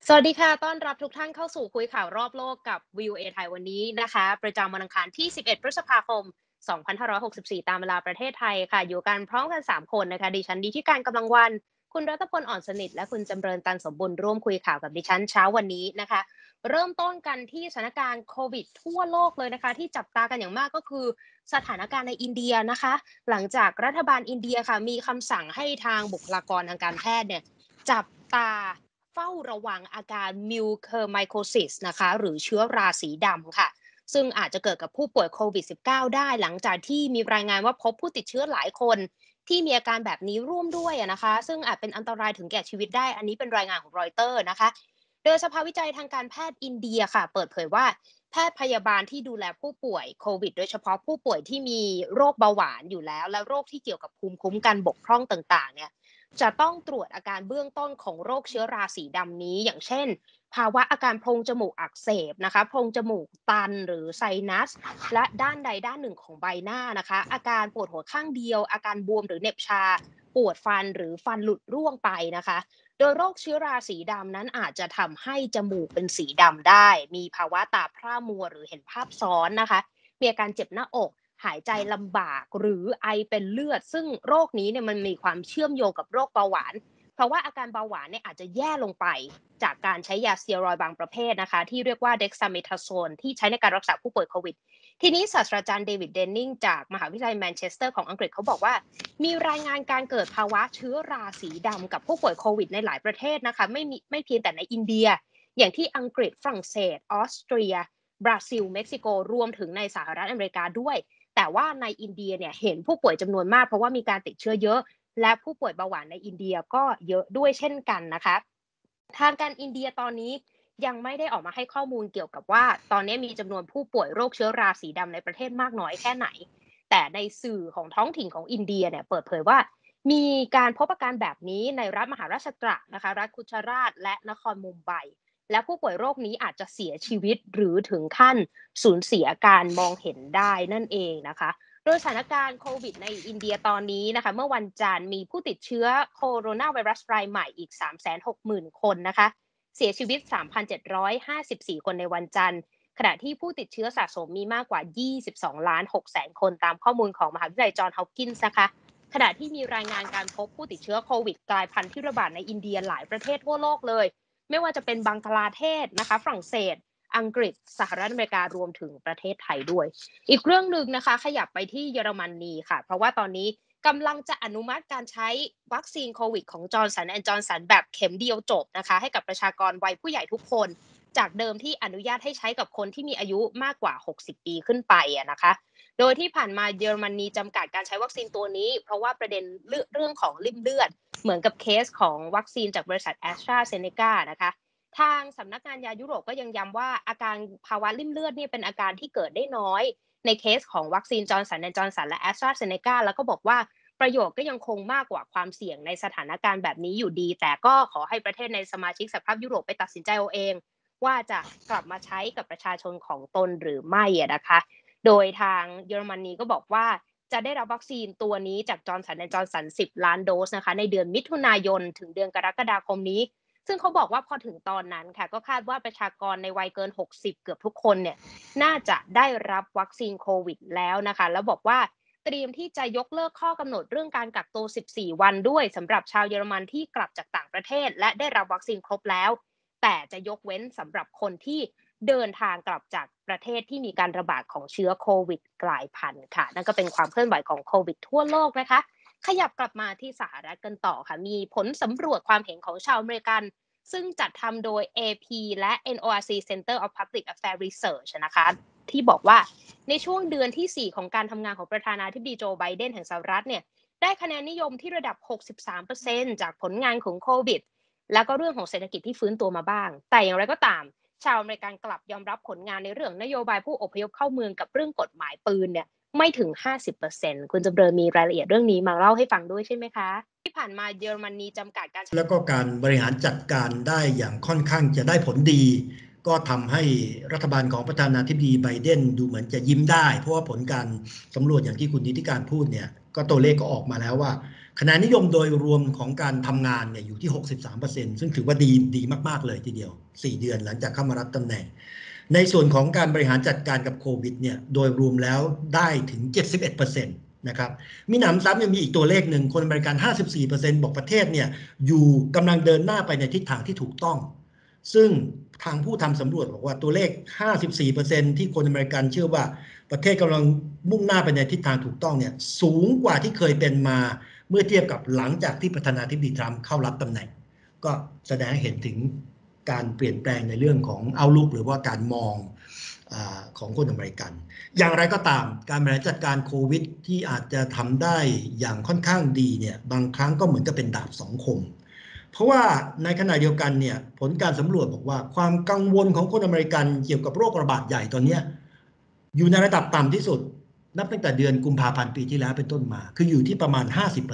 สวัสดีค่ะต้อนรับทุกท่านเข้าสู่คุยข่าวรอบโลกกับ VOA ไทยวันนี้นะคะประจำวันอังคารที่11พฤษภาคม2564ตามเวลาประเทศไทยค่ะอยู่กันพร้อมกัน3คนนะคะดิฉันดีที่การกำลังวันคุณรัตพลอ่อนสนิทและคุณจำเริญตันสมบุญร่วมคุยข่าวกับดิฉันเช้าวันนี้นะคะเริ่มต้นกันที่สถานการณ์โควิดทั่วโลกเลยนะคะที่จับตากันอย่างมากก็คือสถานการณ์ในอินเดียนะคะหลังจากรัฐบาลอินเดียค่ะมีคำสั่งให้ทางบุคลากรทางการแพทย์เนี่ยจับตา เฝ้าระวังอาการ Mucormycosis นะคะหรือเชื้อราสีดำค่ะซึ่งอาจจะเกิดกับผู้ป่วยโควิด -19 ได้หลังจากที่มีรายงานว่าพบผู้ติดเชื้อหลายคนที่มีอาการแบบนี้ร่วมด้วยนะคะซึ่งอาจเป็นอันตรายถึงแก่ชีวิตได้อันนี้เป็นรายงานของรอยเตอร์นะคะโดยสภาวิจัยทางการแพทย์อินเดียค่ะเปิดเผยว่าแพทย์พยาบาลที่ดูแลผู้ป่วยโควิดโดยเฉพาะผู้ป่วยที่มีโรคเบาหวานอยู่แล้วและโรคที่เกี่ยวกับภูมิคุ้มกันบกพร่องต่างๆเนี่ย จะต้องตรวจอาการเบื้องต้นของโรคเชื้อราสีดำนี้อย่างเช่นภาวะอาการโพรงจมูกอักเสบนะคะโพรงจมูกตันหรือไซนัสและด้านใดด้านหนึ่งของใบหน้านะคะอาการปวดหัวข้างเดียวอาการบวมหรือเหน็บชาปวดฟันหรือฟันหลุดร่วงไปนะคะโดยโรคเชื้อราสีดำนั้นอาจจะทำให้จมูกเป็นสีดำได้มีภาวะตาพร่ามัวหรือเห็นภาพซ้อนนะคะมีอาการเจ็บหน้าอก หายใจลำบากหรือไอเป็นเลือดซึ่งโรคนี้เนี่ยมันมีความเชื่อมโยงกับโรคเบาหวานเพราะว่าอาการเบาหวานเนี่ยอาจจะแย่ลงไปจากการใช้ยาสเตียรอยด์บางประเภทนะคะที่เรียกว่า Dexamethasone ที่ใช้ในการรักษาผู้ป่วยโควิดทีนี้ศาสตราจารย์เดวิดเดนนิงจากมหาวิทยาลัยแมนเชสเตอร์ของอังกฤษเขาบอกว่ามีรายงานการเกิดภาวะเชื้อราสีดำกับผู้ป่วยโควิดในหลายประเทศนะคะไม่เพียงแต่ในอินเดียอย่างที่อังกฤษฝรั่งเศสออสเตรียบราซิลเม็กซิโกรวมถึงในสหรัฐอเมริกาด้วย แต่ว่าในอินเดียเนี่ยเห็นผู้ป่วยจำนวนมากเพราะว่ามีการติดเชื้อเยอะและผู้ป่วยเบาหวานในอินเดียก็เยอะด้วยเช่นกันนะคะทางการอินเดียตอนนี้ยังไม่ได้ออกมาให้ข้อมูลเกี่ยวกับว่าตอนนี้มีจำนวนผู้ป่วยโรคเชื้อราสีดำในประเทศมากน้อยแค่ไหนแต่ในสื่อของท้องถิ่นของอินเดียเนี่ยเปิดเผยว่ามีการพบอาการแบบนี้ในรัฐมหาราชตระนะคะรัฐกุจราตและนครมุมไบและผู้ป่วยโรคนี้อาจจะเสียชีวิตหรือถึงขั้นสูญเสียการมองเห็นได้นั่นเองนะคะ โดยสถานการณ์โควิดในอินเดียตอนนี้นะคะเมื่อวันจันทร์มีผู้ติดเชื้อโคโรนาไวรัสรายใหม่อีก 360,000 คนนะคะเสียชีวิต 3,754 คนในวันจันทร์ขณะที่ผู้ติดเชื้อสะสมมีมากกว่า 22,600,000 คนตามข้อมูลของมหาวิทยาลัยจอห์นฮอปกินส์นะคะขณะที่มีรายงานการพบผู้ติดเชื้อโควิดกลายพันธุ์ที่ระบาดในอินเดียหลายประเทศทั่วโลกเลยไม่ว่าจะเป็นบังกลาเทศนะคะฝรั่งเศสอังกฤษสหรัฐอเมริการวมถึงประเทศไทยด้วย อีกเรื่องหนึ่งนะคะขยับไปที่เยอรมนีค่ะเพราะว่าตอนนี้กำลังจะอนุมัติการใช้วัคซีนโควิดของจอร์นสันแอนด์จอร์นสันแบบเข็มเดียวจบนะคะให้กับประชากรวัยผู้ใหญ่ทุกคนจากเดิมที่อนุญาตให้ใช้กับคนที่มีอายุมากกว่า60ปีขึ้นไปนะคะโดยที่ผ่านมาเยอรมนีจำกัดการใช้วัคซีนตัวนี้เพราะว่าประเด็นเรื่องของริ่มเลือดเหมือนกับเคสของวัคซีนจากบริษัทแอสตราเซเนกานะคะ ทางสำนักงานยายุโรปก็ยังย้ำว่าอาการภาวะริ่มเลือดนี่เป็นอาการที่เกิดได้น้อยในเคสของวัคซีนจอร์นสันแอนด์จอร์นสันและแอสตราเซเนกาแล้วก็บอกว่าประโยชน์ก็ยังคงมากกว่าความเสี่ยงในสถานการณ์แบบนี้อยู่ดีแต่ก็ขอให้ประเทศในสมาชิกสหภาพยุโรปไปตัดสินใจเอาเองว่าจะกลับมาใช้กับประชาชนของตนหรือไม่นะคะโดยทางเยอรมนีก็บอกว่าจะได้รับวัคซีนตัวนี้จากจอร์นสันแอนด์จอร์นสัน10 ล้านโดสนะคะในเดือนมิถุนายนถึงเดือนกรกฎาคมนี้ ซึ่งเขาบอกว่าพอถึงตอนนั้นค่ะก็คาดว่าประชากรในวัยเกิน60เกือบทุกคนเนี่ยน่าจะได้รับวัคซีนโควิดแล้วนะคะแล้วบอกว่าเตรียมที่จะยกเลิกข้อกำหนดเรื่องการกักตัว14วันด้วยสำหรับชาวเยอรมันที่กลับจากต่างประเทศและได้รับวัคซีนครบแล้วแต่จะยกเว้นสำหรับคนที่เดินทางกลับจากประเทศที่มีการระบาดของเชื้อโควิดกลายพันธุ์ค่ะนั่นก็เป็นความเคลื่อนไหวของโควิดทั่วโลกนะคะขยับกลับมาที่สหรัฐกันต่อค่ะมีผลสำรวจความเห็นของชาวอเมริกัน ซึ่งจัดทำโดย AP และ NORC Center of Public Affairs Research นะคะที่บอกว่าในช่วงเดือนที่ 4 ของการทำงานของประธานาธิบดีโจไบเดนแห่งสหรัฐเนี่ยได้คะแนนนิยมที่ระดับ 63%จากผลงานของโควิดแล้วก็เรื่องของเศรษฐกิจที่ฟื้นตัวมาบ้างแต่อย่างไรก็ตามชาวอเมริกันกลับยอมรับผลงานในเรื่องนโยบายผู้อพยพเข้าเมืองกับเรื่องกฎหมายปืนเนี่ยไม่ถึง 50%คุณจำเริญมีรายละเอียดเรื่องนี้มาเล่าให้ฟังด้วยใช่ไหมคะที่ผ่านมาเยอรมนีจำกัดการแล้วก็การบริหารจัดการได้อย่างค่อนข้างจะได้ผลดีก็ทำให้รัฐบาลของประธานาธิบดีไบเดนดูเหมือนจะยิ้มได้เพราะว่าผลการสำรวจอย่างที่คุณนิติการพูดเนี่ยก็ตัวเลขก็ออกมาแล้วว่าคะแนนนิยมโดยรวมของการทำงานเนี่ยอยู่ที่ 63% ซึ่งถือว่าดีมากๆเลยทีเดียว4เดือนหลังจากเข้ามารับตำแหน่งในส่วนของการบริหารจัดการกับโควิดเนี่ยโดยรวมแล้วได้ถึง 71%นะครับมีหนำซ้ำยังมีอีกตัวเลขหนึ่งคนอเมริกัน 54% บอกประเทศเนี่ยอยู่กำลังเดินหน้าไปในทิศทางที่ถูกต้องซึ่งทางผู้ทำสำรวจบอกว่าตัวเลข 54% ที่คนอเมริกันเชื่อว่าประเทศกำลังมุ่งหน้าไปในทิศทางถูกต้องเนี่ยสูงกว่าที่เคยเป็นมาเมื่อเทียบกับหลังจากที่ประธานาธิบดีทรัมป์เข้ารับตำแหน่งก็แสดงให้เห็นถึงการเปลี่ยนแปลงในเรื่องของoutlookหรือว่าการมองของคนอเมริกันอย่างไรก็ตามการบริหารจัดการโควิดที่อาจจะทำได้อย่างค่อนข้างดีเนี่ยบางครั้งก็เหมือนกับเป็นดาบสองคมเพราะว่าในขณะเดียวกันเนี่ยผลการสำรวจบอกว่าความกังวลของคนอเมริกันเกี่ยวกับโรคระบาดใหญ่ตอนนี้อยู่ในระดับต่ำที่สุดนับตั้งแต่เดือนกุมภาพันธ์ปีที่แล้วเป็นต้นมาคืออยู่ที่ประมาณ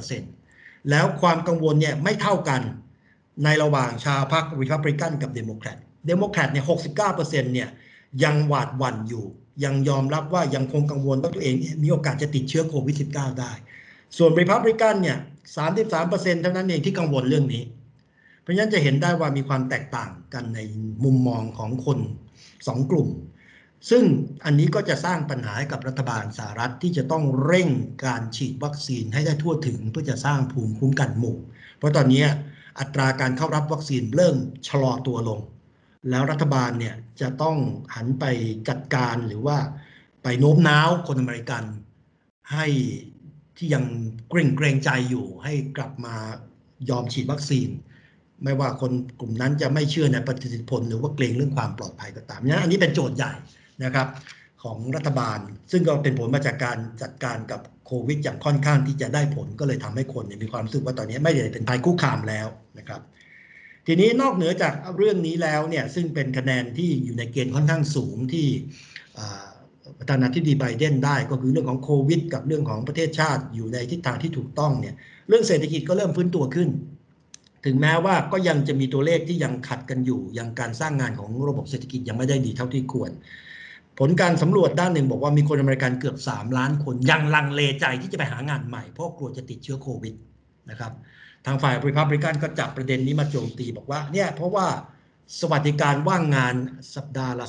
50% แล้วความกังวลเนี่ยไม่เท่ากันในระหว่างชาวพรรครีพับลิกันกับเดโมแครตเนี่ย 69% เนี่ยยังหวาดหวั่นอยู่ยังยอมรับว่ายังคงกังวลว่าตัวเองมีโอกาสจะติดเชื้อโควิด -19 ได้ส่วนรีพับลิกันเนี่ย 33% เท่านั้นเองที่กังวลเรื่องนี้เพราะฉะนั้นจะเห็นได้ว่ามีความแตกต่างกันในมุมมองของคน2กลุ่มซึ่งอันนี้ก็จะสร้างปัญหาให้กับรัฐบาลสหรัฐที่จะต้องเร่งการฉีดวัคซีนให้ได้ทั่วถึงเพื่อจะสร้างภูมิคุ้มกันหมู่เพราะตอนนี้อัตราการเข้ารับวัคซีนเริ่มชะลอตัวลงแล้วรัฐบาลเนี่ยจะต้องหันไปจัดการหรือว่าไปโน้มน้าวคนอเมริกันให้ที่ยังเกรงใจอยู่ให้กลับมายอมฉีดวัคซีนไม่ว่าคนกลุ่มนั้นจะไม่เชื่อในประสิทธิผลหรือว่าเกรงเรื่องความปลอดภัยก็ตามนั้นอันนี้เป็นโจทย์ใหญ่นะครับของรัฐบาลซึ่งก็เป็นผลมาจากการจัดการกับโควิดอย่างค่อนข้างที่จะได้ผลก็เลยทำให้คนมีความรู้สึกว่าตอนนี้ไม่ได้เป็นภัยคุกคามแล้วนะครับทีนี้นอกเหนือจากเรื่องนี้แล้วเนี่ยซึ่งเป็นคะแนนที่อยู่ในเกณฑ์ค่อนข้างสูงที่ประธานาธิบดีไบเดนได้ก็คือเรื่องของโควิดกับเรื่องของประเทศชาติอยู่ในทิศทางที่ถูกต้องเนี่ยเรื่องเศรษฐกิจก็เริ่มฟื้นตัวขึ้นถึงแม้ว่าก็ยังจะมีตัวเลขที่ยังขัดกันอยู่ยังการสร้างงานของระบบเศรษฐกิจยังไม่ได้ดีเท่าที่ควรผลการสำรวจด้านหนึ่งบอกว่ามีคนอเมริกันเกือบ3 ล้านคนยังลังเลใจที่จะไปหางานใหม่เพราะกลัวจะติดเชื้อโควิดนะครับทางฝ่ายรีพับลิกันก็จับประเด็นนี้มาโจมตีบอกว่าเนี่ยเพราะว่าสวัสดิการว่างงานสัปดาห์ละ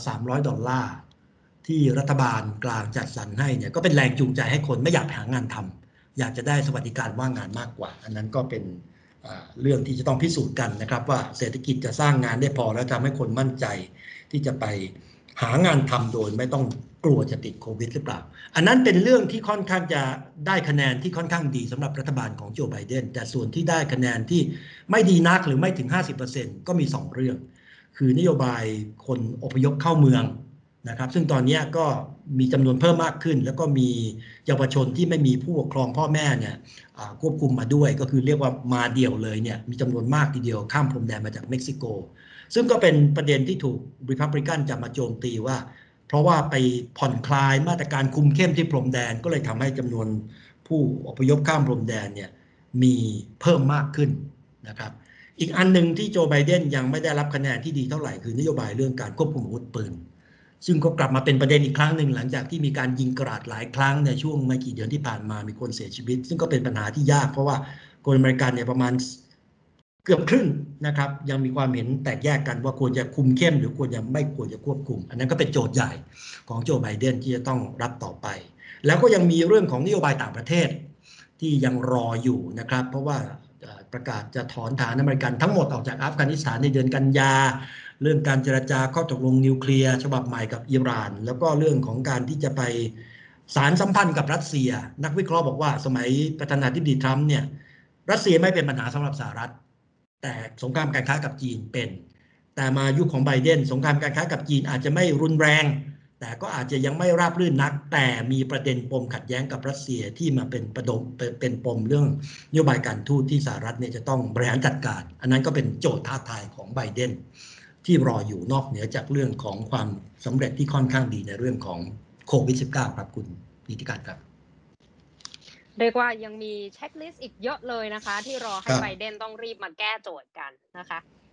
$300ที่รัฐบาลกลางจัดสรรให้เนี่ยก็เป็นแรงจูงใจให้คนไม่อยากหางานทำอยากจะได้สวัสดิการว่างงานมากกว่าอันนั้นก็เป็นเรื่องที่จะต้องพิสูจน์กันนะครับว่าเศรษฐกิจจะสร้างงานได้พอแล้วทำให้คนมั่นใจที่จะไปหางานทำโดยไม่ต้องกลัวจะติดโควิดหรือเปล่าอันนั้นเป็นเรื่องที่ค่อนข้างจะได้คะแนนที่ค่อนข้างดีสำหรับรัฐบาลของโจไบเดนแต่ส่วนที่ได้คะแนนที่ไม่ดีนักหรือไม่ถึง 50% ก็มี2เรื่องคือนโยบายคนอพยพเข้าเมืองนะครับซึ่งตอนนี้ก็มีจำนวนเพิ่มมากขึ้นแล้วก็มีเยาวชนที่ไม่มีผู้ปกครองพ่อแม่เนี่ยควบคุมมาด้วยก็คือเรียกว่ามาเดี่ยวเลยเนี่ยมีจำนวนมากทีเดียวข้ามพรมแดนมาจากเม็กซิโกซึ่งก็เป็นประเด็นที่ถูกรีพับลิกันจับมาโจมตีว่าเพราะว่าไปผ่อนคลายมาตรการคุมเข้มที่พรมแดนก็เลยทำให้จำนวนผู้อพยพข้ามพรมแดนเนี่ยมีเพิ่มมากขึ้นนะครับอีกอันหนึ่งที่โจไบเดนยังไม่ได้รับคะแนนที่ดีเท่าไหร่คือนโยบายเรื่องการควบคุมอาวุธปืนซึ่งก็กลับมาเป็นประเด็นอีกครั้งหนึ่งหลังจากที่มีการยิงกราดหลายครั้งในช่วงไม่กี่เดือนที่ผ่านมามีคนเสียชีวิตซึ่งก็เป็นปัญหาที่ยากเพราะว่าคนอเมริกันเนี่ยประมาณเกือบครึ่งนะครับยังมีความเห็นแตกแยกกันว่าควรจะคุมเข้มหรือควรจะไม่ควรจะควบคุมอันนั้นก็เป็นโจทย์ใหญ่ของโจไบเดนที่จะต้องรับต่อไปแล้วก็ยังมีเรื่องของนโยบายต่างประเทศที่ยังรออยู่นะครับเพราะว่าประกาศจะถอนฐานอเมริกันทั้งหมดออกจากอัฟกานิสถานในเดือนกันยาเรื่องการเจรจาข้อตกลงนิวเคลียร์ฉบับใหม่กับอิหร่านแล้วก็เรื่องของการที่จะไปสารสัมพันธ์กับรัสเซียนักวิเคราะห์บอกว่าสมัยประธานาธิบดีทรัมป์เนี่ยรัสเซียไม่เป็นปัญหาสำหรับสหรัฐแต่สงครามการค้ากับจีนเป็นแต่มายุคของไบเดนสงครามการค้ากับจีนอาจจะไม่รุนแรงแต่ก็อาจจะยังไม่ราบรื่นนักแต่มีประเด็นปมขัดแย้งกับรัสเซียที่มาเป็นปมเรื่องนโยบายการทูตที่สหรัฐเนี่ยจะต้องบริหารจัดการอันนั้นก็เป็นโจทย์ท้าทายของไบเดนที่รออยู่นอกเหนือจากเรื่องของความสำเร็จที่ค่อนข้างดีในเรื่องของโควิด -19 ครับคุณนิติการครับเรียกว่ายังมีเช็คลิสต์อีกเยอะเลยนะคะที่รอให้ไบเดนต้องรีบมาแก้โจทย์กันนะคะ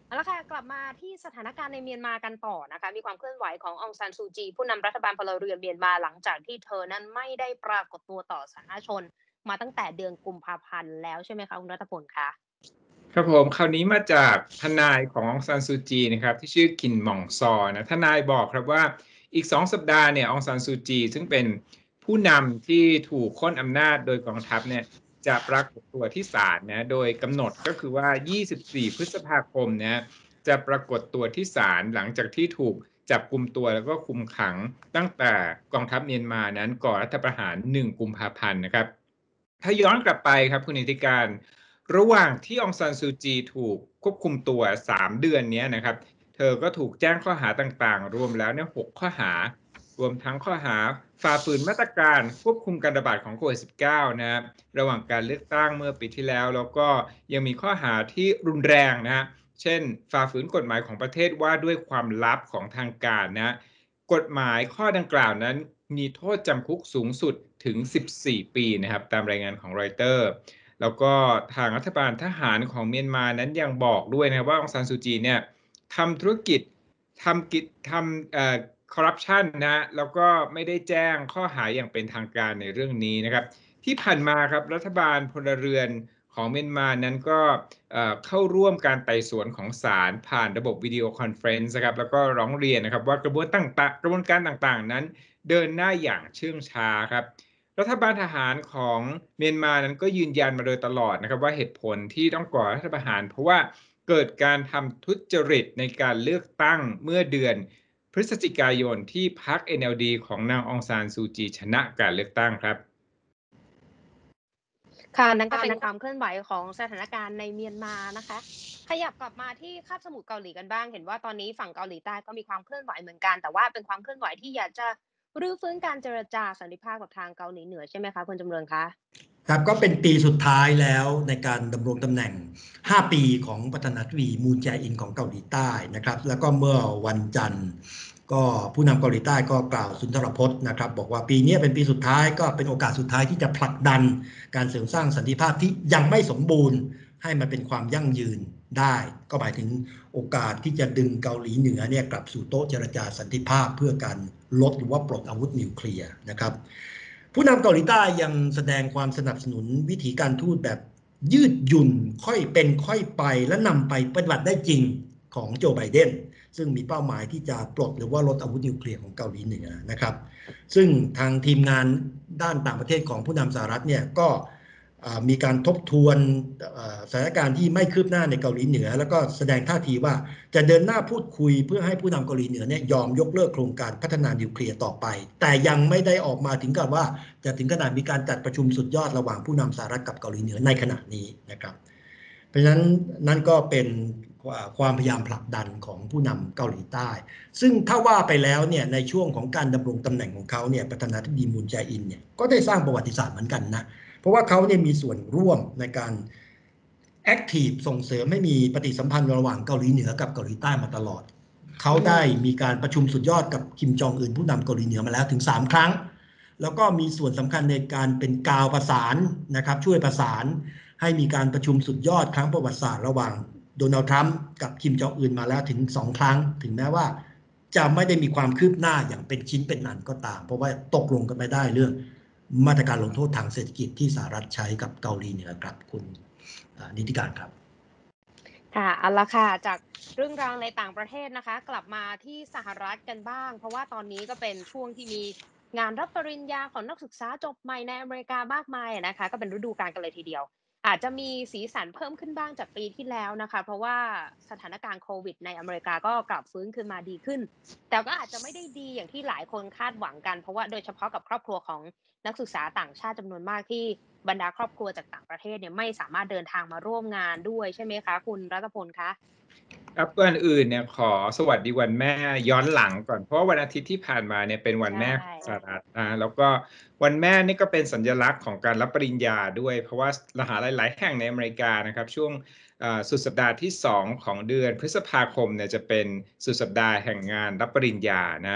เอาละค่ะกลับมาที่สถานการณ์ในเมียนมากันต่อนะคะมีความเคลื่อนไหวขององซานซูจีผู้นำรัฐบาลพลเรือนเมียนมาหลังจากที่เธอนั้นไม่ได้ปรากฏตัวต่อสาธารณชนมาตั้งแต่เดือนกุมภาพันธ์แล้วใช่ไหมคะคุณรัฐพลคะครับผมคราวนี้มาจากทนายขององซานซูจีนะครับที่ชื่อคินหม่องซอนะทนายบอกครับว่าอีก2 สัปดาห์เนี่ยองซานซูจีซึ่งเป็นผู้นำที่ถูกค้นอำนาจโดยกองทัพเนี่ยจะปรากฏตัวที่ศาลนะโดยกำหนดก็คือว่า24พฤษภาคมนะจะปรากฏตัวที่ศาลหลังจากที่ถูกจับกุมตัวแล้วก็คุมขังตั้งแต่กองทัพเมียนมานั้นก่อรัฐประหาร1กุมภาพันธ์นะครับถ้าย้อนกลับไปครับคุณนิติการระหว่างที่องซานซูจีถูกควบคุมตัว3 เดือนนี้นะครับเธอก็ถูกแจ้งข้อหาต่างๆรวมแล้วเนี่ย6ข้อหารวมทั้งข้อหาฝ่าฝืนมาตรการควบคุมการระบาดของโควิด -19 นะระหว่างการเลือกตั้งเมื่อปีที่แล้วก็ยังมีข้อหาที่รุนแรงนะเช่นฝ่าฝืนกฎหมายของประเทศว่าด้วยความลับของทางการนะกฎหมายข้อดังกล่าวนั้นมีโทษจำคุกสูงสุดถึง14 ปีนะครับตามรายงานของรอยเตอร์แล้วก็ทางรัฐบาลทหารของเมียนมานั้นยังบอกด้วยนะว่าองซานซูจีเนี่ยทำธุรกิจทำคอร์รัปชันนะแล้วก็ไม่ได้แจ้งข้อหาอย่างเป็นทางการในเรื่องนี้นะครับที่ผ่านมาครับรัฐบาลพลเรือนของเมียนมานั้นก็เข้าร่วมการไต่สวนของศาลผ่านระบบวิดีโอคอนเฟรนซ์นะครับแล้วก็ร้องเรียนนะครับว่ากระบวนการต่างๆนั้นเดินหน้าอย่างเชื่องช้าครับรัฐบาลทหารของเมียนมานั้นก็ยืนยันมาโดยตลอดนะครับว่าเหตุผลที่ต้องก่อรัฐประหารเพราะว่าเกิดการทำทุจริตในการเลือกตั้งเมื่อเดือนพฤศจิกายนที่พรรค NLD ของนางองซานซูจีชนะการเลือกตั้งครับค่ะนั่นก็เป็นความเคลื่อนไหวของสถานการณ์ในเมียนมานะคะขยับกลับมาที่คาบสมุทรเกาหลีกันบ้างเห็นว่าตอนนี้ฝั่งเกาหลีใต้ก็มีความเคลื่อนไหวเหมือนกันแต่ว่าเป็นความเคลื่อนไหวที่อยากจะรื้อฟื้นการเจรจาสันติภาพกับทางเกาหลีเหนือใช่ไหมคะคุณจำเริญคะครับก็เป็นปีสุดท้ายแล้วในการดำรงตำแหน่ง5 ปีของประธานาธิบดีมูนแจอินของเกาหลีใต้นะครับแล้วก็เมื่อวันจันทร์ก็ผู้นำเกาหลีใต้ก็กล่าวสุนทรพจน์นะครับบอกว่าปีนี้เป็นปีสุดท้ายก็เป็นโอกาสสุดท้ายที่จะผลักดันการเสริมสร้างสันติภาพที่ยังไม่สมบูรณ์ให้มันเป็นความยั่งยืนได้ก็หมายถึงโอกาสที่จะดึงเกาหลีเหนือเนี่ยกลับสู่โต๊ะเจรจาสันติภาพเพื่อการลดหรือว่าปลดอาวุธนิวเคลียร์นะครับผู้นำเกาหลีใต้ยังแสดงความสนับสนุนวิธีการทูตแบบยืดหยุ่นค่อยเป็นค่อยไปและนำไปปฏิบัติได้จริงของโจไบเดนซึ่งมีเป้าหมายที่จะปลดหรือว่าลดอาวุธนิวเคลียร์ของเกาหลีเหนือนะครับซึ่งทางทีมงานด้านต่างประเทศของผู้นำสหรัฐเนี่ยก็มีการทบทวนสถานการณ์ที่ไม่คืบหน้าในเกาหลีเหนือแล้วก็แสดงท่าทีว่าจะเดินหน้าพูดคุยเพื่อให้ผู้นำเกาหลีเหนือเนี่ยยอมยกเลิกโครงการพัฒนานิวเคลียร์ต่อไปแต่ยังไม่ได้ออกมาถึงกับว่าจะถึงขนาดมีการจัดประชุมสุดยอดระหว่างผู้นำสหรัฐกับเกาหลีเหนือในขณะนี้นะครับเพราะฉะนั้นนั่นก็เป็นความพยายามผลักดันของผู้นำเกาหลีใต้ซึ่งถ้าว่าไปแล้วเนี่ยในช่วงของการดำรงตำแหน่งของเขาเนี่ยประธานาธิบดีมูนแจอินเนี่ยก็ได้สร้างประวัติศาสตร์เหมือนกันนะเพราะว่าเขาเนี่ยมีส่วนร่วมในการแอคทีฟส่งเสริมให้มีปฏิสัมพันธ์ระหว่างเกาหลีเหนือกับเกาหลีใต้มาตลอดเขาได้มีการประชุมสุดยอดกับคิมจองอึนผู้นำเกาหลีเหนือมาแล้วถึง3 ครั้งแล้วก็มีส่วนสำคัญในการเป็นกาวประสานนะครับช่วยประสานให้มีการประชุมสุดยอดครั้งประวัติศาสตร์ระหว่างโดนัลด์ทรัมป์กับคิมจองอึนมาแล้วถึง2 ครั้งถึงแม้ว่าจะไม่ได้มีความคืบหน้าอย่างเป็นชิ้นเป็นอันก็ตามเพราะว่าตกลงกันไม่ได้เรื่องมาตรการลงโทษทางเศรษฐกิจที่สหรัฐใช้กับเกาหลีเหนือครับคุณนิติการครับค่ะเอาละค่ะจากเรื่องราวในต่างประเทศนะคะกลับมาที่สหรัฐกันบ้างเพราะว่าตอนนี้ก็เป็นช่วงที่มีงานรับปริญญาของนักศึกษาจบใหม่ในอเมริกามากมายนะคะก็เป็นฤดูกาลกันเลยทีเดียวอาจจะมีสีสันเพิ่มขึ้นบ้างจากปีที่แล้วนะคะเพราะว่าสถานการณ์โควิดในอเมริกาก็กลับฟื้นขึ้นมาดีขึ้นแต่ก็อาจจะไม่ได้ดีอย่างที่หลายคนคาดหวังกันเพราะว่าโดยเฉพาะกับครอบครัวของนักศึกษาต่างชาติจำนวนมากที่บรรดาครอบครัวจากต่างประเทศเนี่ยไม่สามารถเดินทางมาร่วมงานด้วยใช่ไหมคะคุณรัตพลคะครับก่อนอื่นเนี่ยขอสวัสดีวันแม่ย้อนหลังก่อนเพราะว่าวันอาทิตย์ที่ผ่านมาเนี่ยเป็นวันแม่ของสหรัฐแล้วก็วันแม่นี่ก็เป็นสัญลักษณ์ของการรับปริญญาด้วยเพราะว่ามหาลัยหลายแห่งในอเมริกานะครับช่วงสุดสัปดาห์ที่2ของเดือนพฤษภาคมเนี่ยจะเป็นสุดสัปดาห์แห่งงานรับปริญญานะ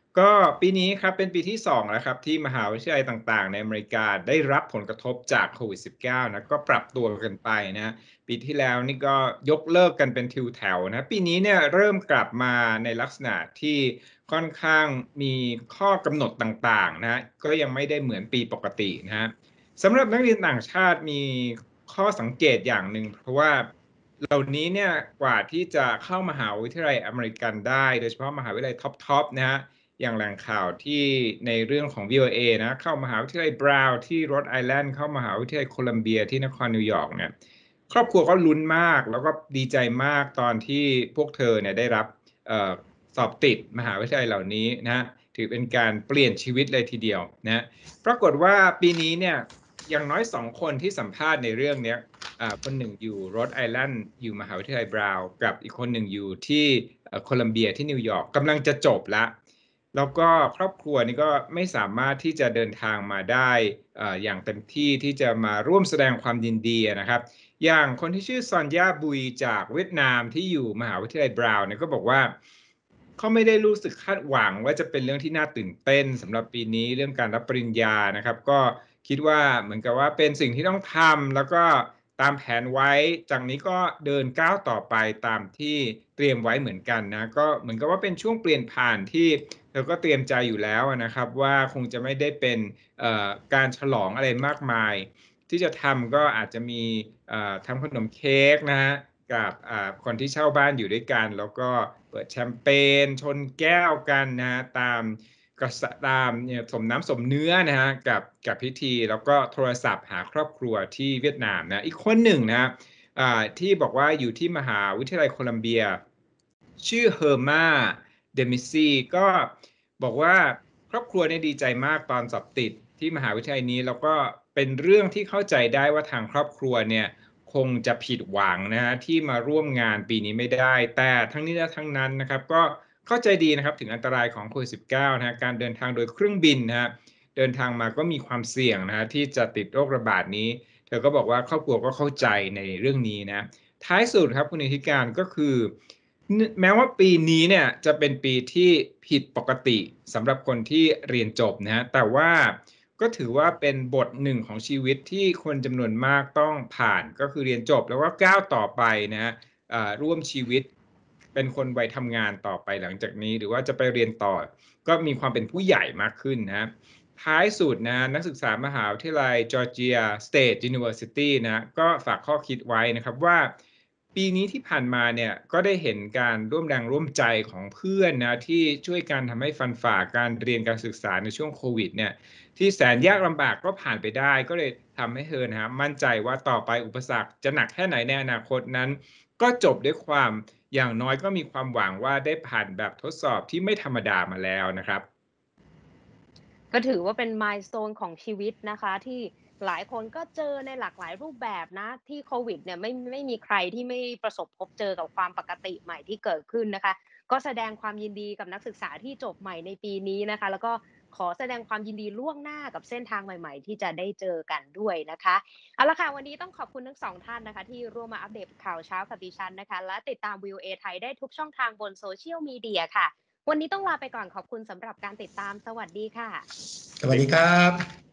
ก็ปีนี้ครับเป็นปีที่2แล้วครับที่มหาวิทยาลัยต่างๆในอเมริกาได้รับผลกระทบจากโควิด -19 นะก็ปรับตัวกันไปนะปีที่แล้วนี่ก็ยกเลิกกันเป็นทิวแถวนะปีนี้เนี่ยเริ่มกลับมาในลักษณะที่ค่อนข้างมีข้อกำหนดต่างๆนะก็ยังไม่ได้เหมือนปีปกตินะฮะสำหรับนักเรียนต่างชาติมีข้อสังเกตอย่างหนึ่งเพราะว่าเหล่านี้เนี่ยกว่าที่จะเข้ามหาวิทยาลัยอเมริกันได้โดยเฉพาะมหาวิทยาลัยท็อปๆนะฮะอย่างแหล่งข่าวที่ในเรื่องของ VOA นะเข้ามหาวิทยาลัยบราวน์ที่โรดไอแลนด์เข้ามหาวิทยาลัยโคลัมเบียที่นครนิวยอร์กเนี่ยครอบครัวก็ลุ้นมากแล้วก็ดีใจมากตอนที่พวกเธอเนี่ยได้รับสอบติดมหาวิทยาลัยเหล่านี้นะถือเป็นการเปลี่ยนชีวิตเลยทีเดียวนะปรากฏว่าปีนี้เนี่ยอย่างน้อย2คนที่สัมภาษณ์ในเรื่องนี้คนหนึ่งอยู่โรดไอแลนด์อยู่มหาวิทยาลัยบราวน์กับอีกคนหนึ่งอยู่ที่โคลัมเบียที่นิวยอร์กกำลังจะจบแล้วแล้วก็ครอบครัวนี้ก็ไม่สามารถที่จะเดินทางมาได้อย่างเต็มที่ที่จะมาร่วมแสดงความยินดีนะครับอย่างคนที่ชื่อซอนยาบุยจากเวียดนามที่อยู่มหาวิทยาลัยบราวน์เนี่ยก็บอกว่าเขาไม่ได้รู้สึกคาดหวังว่าจะเป็นเรื่องที่น่าตื่นเต้นสำหรับปีนี้เรื่องการรับปริญญานะครับก็คิดว่าเหมือนกับว่าเป็นสิ่งที่ต้องทำแล้วก็ตามแผนไว้จากนี้ก็เดินก้าวต่อไปตามที่เตรียมไว้เหมือนกันนะก็เหมือนกับว่าเป็นช่วงเปลี่ยนผ่านที่เธอก็เตรียมใจอยู่แล้วนะครับว่าคงจะไม่ได้เป็นการฉลองอะไรมากมายที่จะทำก็อาจจะมีทำขนมเค้กนะฮะกับคนที่เช่าบ้านอยู่ด้วยกันแล้วก็เปิดแชมเปญชนแก้วกันนะฮะตามเนี่ยสมน้ำสมเนื้อนะฮะกับพิธีแล้วก็โทรศัพท์หาครอบครัวที่เวียดนามนะอีกคนหนึ่งนะที่บอกว่าอยู่ที่มหาวิทยาลัยโคลัมเบียชื่อเฮอร์มาเดมิซีก็บอกว่าครอบครัวเนี่ยดีใจมากตอนสอบติดที่มหาวิทยาลัยนี้แล้วก็เป็นเรื่องที่เข้าใจได้ว่าทางครอบครัวเนี่ยคงจะผิดหวังนะฮะที่มาร่วมงานปีนี้ไม่ได้แต่ทั้งนี้และทั้งนั้นนะครับก็เข้าใจดีนะครับถึงอันตรายของโควิด -19 นะฮะการเดินทางโดยเครื่องบินนะฮะเดินทางมาก็มีความเสี่ยงนะฮะที่จะติดโรคระบาดนี้เธอก็บอกว่าครอบครัวก็เข้าใจในเรื่องนี้นะท้ายสุดครับคุณนิติการก็คือแม้ว่าปีนี้เนี่ยจะเป็นปีที่ผิดปกติสำหรับคนที่เรียนจบนะฮะแต่ว่าก็ถือว่าเป็นบทหนึ่งของชีวิตที่คนจำนวนมากต้องผ่านก็คือเรียนจบแล้วก็ก้าวต่อไปนะฮะร่วมชีวิตเป็นคนวัยทำงานต่อไปหลังจากนี้หรือว่าจะไปเรียนต่อก็มีความเป็นผู้ใหญ่มากขึ้นนะท้ายสุดนะนักศึกษามหาวิทยาลัยจอร์เจียสเตทยูนิเวอร์ซิตี้นะก็ฝากข้อคิดไว้นะครับว่าปีนี้ที่ผ่านมาเนี่ยก็ได้เห็นการร่วมแรงร่วมใจของเพื่อนนะที่ช่วยกันทำให้ฟันฝ่าการเรียนการศึกษาในช่วงโควิดเนี่ยที่แสนยากลำบากก็ผ่านไปได้ก็เลยทำให้เธอนะฮะมั่นใจว่าต่อไปอุปสรรคจะหนักแค่ไหนในอนาคตนั้นก็จบด้วยความอย่างน้อยก็มีความหวังว่าได้ผ่านแบบทดสอบที่ไม่ธรรมดามาแล้วนะครับก็ถือว่าเป็นมายสโตนของชีวิตนะคะที่หลายคนก็เจอในหลากหลายรูปแบบนะที่โควิดเนี่ยไม่มีใครที่ไม่ประสบพบเจอกับความปกติใหม่ที่เกิดขึ้นนะคะก็แสดงความยินดีกับนักศึกษาที่จบใหม่ในปีนี้นะคะแล้วก็ขอแสดงความยินดีล่วงหน้ากับเส้นทางใหม่ๆที่จะได้เจอกันด้วยนะคะเอาละค่ะวันนี้ต้องขอบคุณทั้งสองท่านนะคะที่ร่วมมาอัปเดตข่าวเช้ากับดิฉันนะคะและติดตาม VOA ไทยได้ทุกช่องทางบนโซเชียลมีเดียค่ะวันนี้ต้องลาไปก่อนขอบคุณสำหรับการติดตามสวัสดีค่ะสวัสดีครับ